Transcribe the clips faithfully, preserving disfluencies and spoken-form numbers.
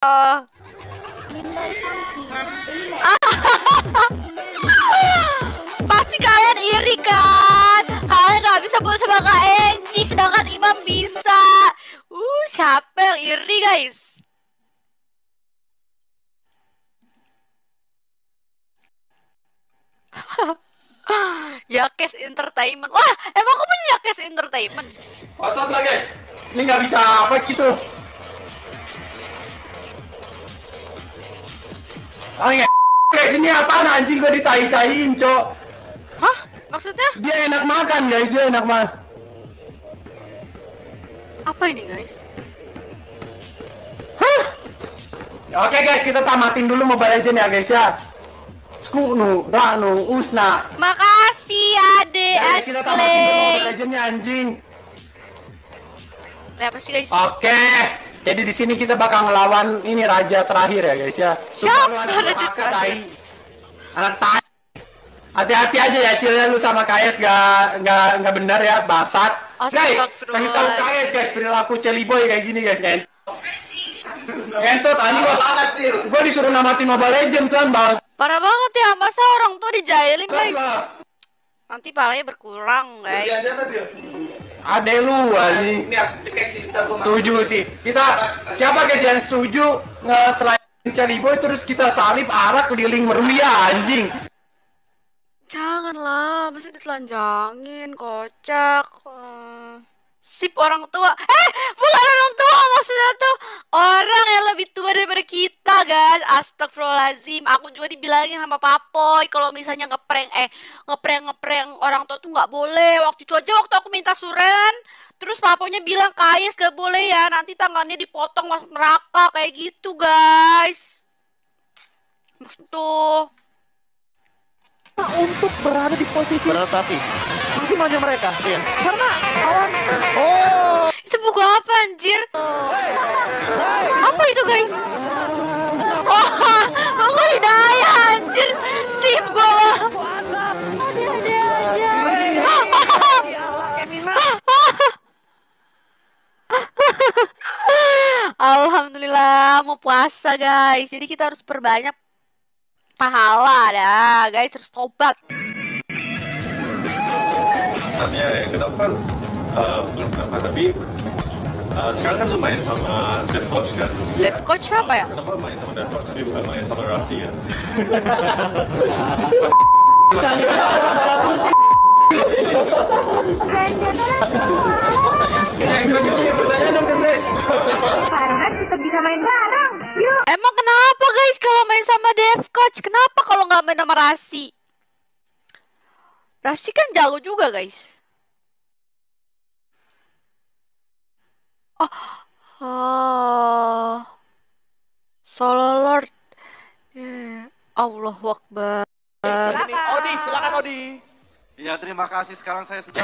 Pasti kalian iri kan? Kalian gak bisa buat sama Kak Enci, sedangkan Imam bisa. Uh, siapa yang iri guys? Yakes Entertainment. Wah, emang aku punya Yakes Entertainment? WhatsApp lah guys. Ini nggak bisa apa gitu. Ah ya, guys ini apaan anjing gue ditai-taiin, cok. Hah? Maksudnya? Dia enak makan guys, dia enak makan. Apa ini guys? Hah? Oke guys, kita tamatin dulu Mobile Legends ya guys ya. Skunu, Ranu, Usna. Makasih Ade, Guys, kita tamatin dulu Mobile Ashley. Legends-nya anjing. Apa sih guys? Oke. Jadi di sini kita bakal ngelawan ini raja terakhir ya guys ya. Siapa Sumpah lu anak raja durhaka, terakhir? tai. Anak tai. Hati-hati aja ya Cilnya lu sama K S gak nggak nggak benar ya bangsat. Guys, Astagfirullah. kasih tahu K S guys perilaku Celiboy kayak gini guys kan. Entot ani gua gua disuruh namatin Mobile Legends kan bang. Parah banget ya, masa orang tua dijailin guys? Lah. Nanti palanya berkurang guys. Ade lu ani. Ini harus dicek sih kita gua. Setuju sih. Kita siapa guys yang setuju ngetelain Celiboy terus kita salib arah keliling Meruya anjing. Janganlah, masa ditelanjangin, kocak. Eh, Sip orang tua. Eh, bukan orang tua maksudnya tuh orang yang lebih tua daripada kita, guys. Astagfirullahaladzim. Aku juga dibilangin sama Papoy kalau misalnya ngeprank eh ngeprank ngeprank orang tua tuh nggak boleh. Waktu itu aja waktu aku minta suren, terus Papoynya bilang Kayes gak boleh ya, nanti tangannya dipotong masuk neraka kayak gitu, guys. Maksud tuh untuk berada di posisi Beradaptasi. masih maju mereka. Iya. Karena lawan oh itu buku apa anjir? Apa itu guys? Oh, buku hidayah anjir. Sip gua mah. Alhamdulillah mau puasa guys. Jadi kita harus perbanyak pahala dah guys, terus tobat. Ya, yang ke depan uh, belum kenapa, tapi uh, sekarang kan lu main sama Dev Coach kan? Dev Coach siapa ya? Kenapa main sama Dev Coach tapi bukan main sama Rasi ya? Karena kita bisa main bareng. Yuk. Emang kenapa guys kalau main sama Dev Coach? Kenapa kalau nggak main sama Rasi? Rasi kan jago juga guys. Oh, oh, Solo Lord. Yeah. Allahu Akbar. Odi, silakan Odi. Ya terima kasih, sekarang saya sedang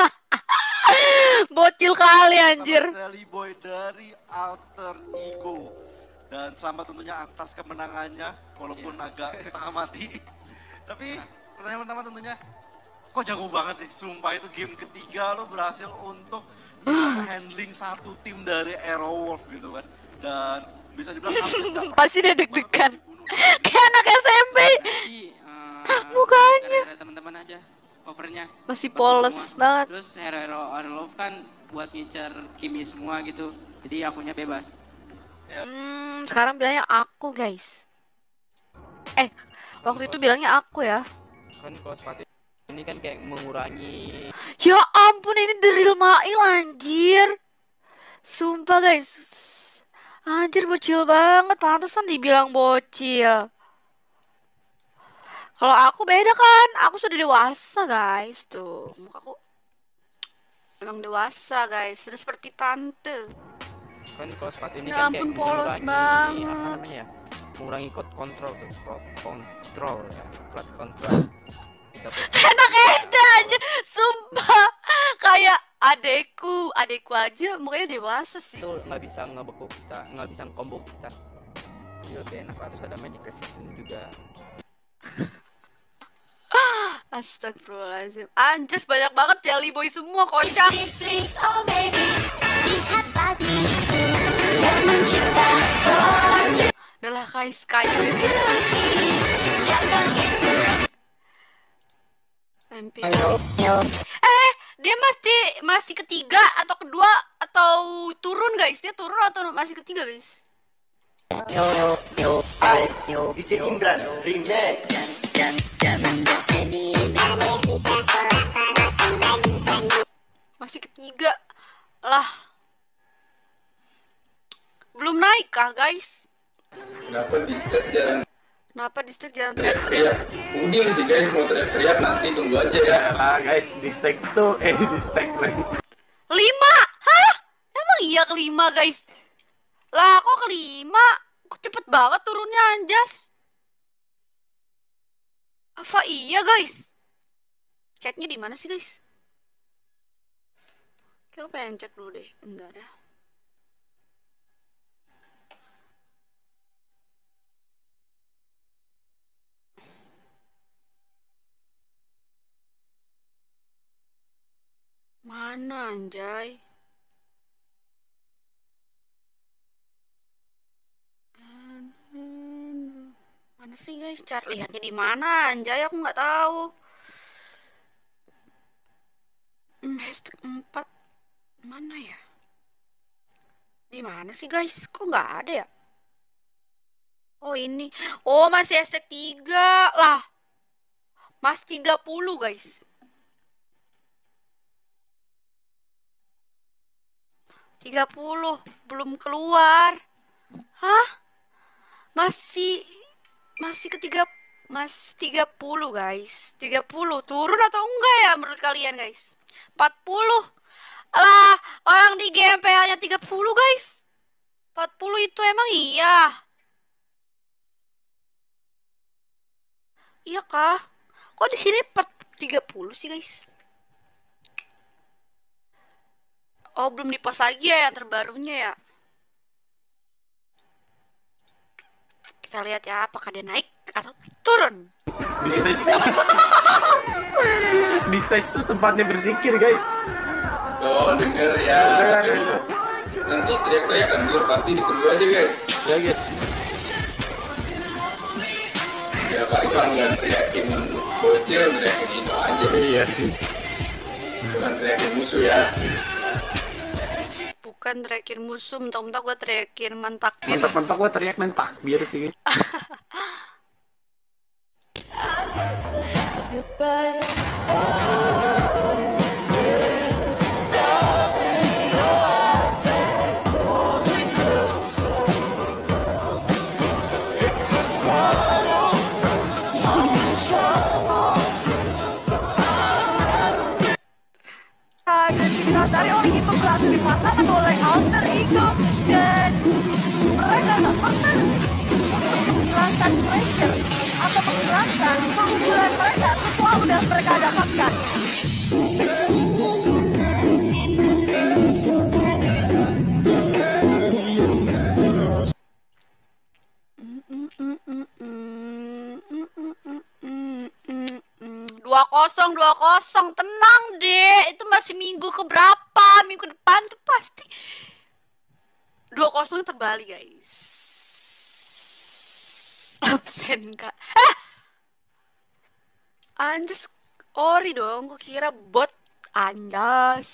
Bocil kali anjir. Celiboy dari Alter Ego. Dan selamat tentunya atas kemenangannya, walaupun agak setengah mati. Tapi pertanyaan pertama tentunya, kok jago banget sih, sumpah itu game ketiga lo berhasil untuk bisa handling satu tim dari Aerowolf gitu kan. Dan bisa dibilang hampir nggak Pasti dia deg-degan. dibunuh. Kayak anak S M P. Mukanya. Gara-gara teman-teman aja covernya Masih bagus polos semua. banget. Terus hero hero Arlov kan buat ngincer Kimi semua gitu, jadi akunya bebas. Hmm, sekarang bilangnya aku guys. Eh, waktu itu bilangnya aku ya. kan kalau sepatu ini kan kayak mengurangi Ya ampun, ini the real Mail anjir. Sumpah guys. Anjir bocil banget, pantesan dibilang bocil. Kalau aku beda kan, aku sudah dewasa guys. Tuh, mukaku memang dewasa guys, sudah seperti tante. kan kalau sepatu ini Ya kan ampun, kayak polos mengurangi banget. apa namanya ya, mengurangi code control tuh, code control ya, flat control. Kita tuh Enak S D anjir, sumpah. Kayak adekku, adekku aja mukanya dewasa sih. itu nggak bisa ngebeku kita, nggak bisa combo kita. Jadi lebih enak lah, terus ada magic resistance juga. Astagfirullahaladzim. Anjir banyak banget jelly boy semua, kocak. Please, please, oh baby, lihat tadi yang mencinta. Guys, kayu ini. M P. Eh, dia masih masih ketiga atau kedua atau turun guys? Dia turun atau masih ketiga guys? Masih ketiga lah. Belum naik kah guys? Kenapa di step jarang Kenapa di stage jangan teriak-teriak? Uding sih guys, mau teriak-teriak nanti tunggu aja ya. Ah guys, di stack tuh eh di stack lagi. Lima? Hah? Emang iya kelima guys? Lah kok kelima? Kok cepet banget turunnya anjas? Apa iya guys? Chatnya di mana sih guys? Kayak aku pengen cek dulu deh, bentar ya. Mana anjay? Mana sih guys? Cari lihatnya di mana anjay? Aku nggak tahu. Hmm, hashtag empat mana ya? Di mana sih guys? Kok nggak ada ya? Oh ini. Oh masih hashtag tiga lah. Mas tiga puluh guys. tiga puluh belum keluar. Hah? Masih masih ketiga masih tiga puluh guys. tiga puluh turun atau enggak ya menurut kalian guys? empat puluh. Alah, orang di G M P L-nya tiga puluh guys. empat puluh itu emang iya? Iya kah? Kok di sini tiga puluh sih guys? Oh, belum di-post lagi ya yang terbarunya ya. Kita lihat ya apakah dia naik atau turun. Di stage. Di stage tuh tempatnya berzikir guys. Oh denger ya. Nanti teriak-teriak kan dulu pasti ditunggu aja guys. Ya guys. Ya paling kalau nggak teriakin bocil teriakin itu aja. Iya sih. Bukan teriakin musuh ya. Bukan teriakin musuh, mentok-mentok gue teriakin mentakbir. Mentok-mentok gue teriak main takbir sih guys. Dari orang itu berada dipasangkan oleh alter ego dan mereka terpaksa untuk menghilangkan pressure atau menghilangkan keunggulan mereka sesuatu yang mereka dapatkan. Dua kosong, dua kosong, tenang deh. Itu masih minggu keberapa? Minggu depan tuh pasti dua kosong terbalik guys. Absen kak. Eh, anjas ori dong. Gue kira bot anjas.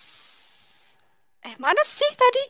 Eh mana sih tadi?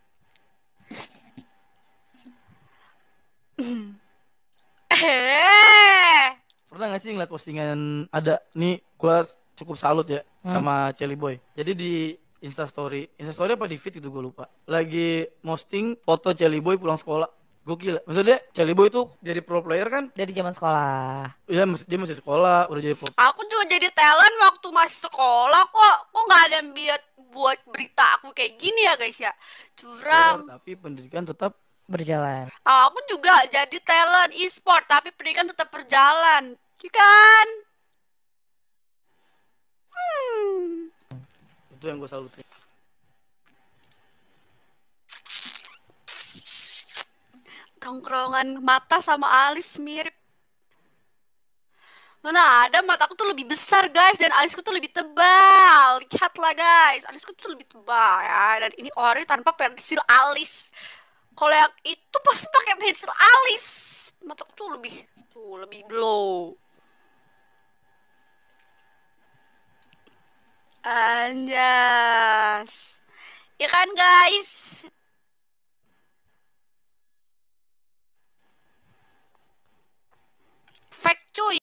Eh. Pernah gak sih ngeliat postingan ada nih, gua cukup salut ya hmm. sama Celi Boy. Jadi di Instastory, Instastory apa di feed gitu gue lupa. Lagi posting foto Celi Boy pulang sekolah. Gokil. Maksudnya Celi Boy tuh jadi pro player kan? Dari zaman sekolah. Iya, dia masih sekolah, udah jadi pro. Aku juga jadi talent waktu masih sekolah kok. Kok nggak ada yang buat buat berita aku kayak gini ya guys ya? Curang. Ya, tapi pendidikan tetap berjalan. Aku juga jadi talent e-sport tapi pendidikan tetap berjalan. Kan? Hmm. Itu yang gue salutin. Tongkrongan mata sama alis mirip. Mana ada, mataku tuh lebih besar guys dan alisku tuh lebih tebal. Lihatlah guys, alisku tuh lebih tebal ya. Dan ini ori tanpa pensil alis. Kalau yang itu pasti pakai pensil alis. Mataku tuh lebih tuh lebih blow. Anjas. Ya kan guys?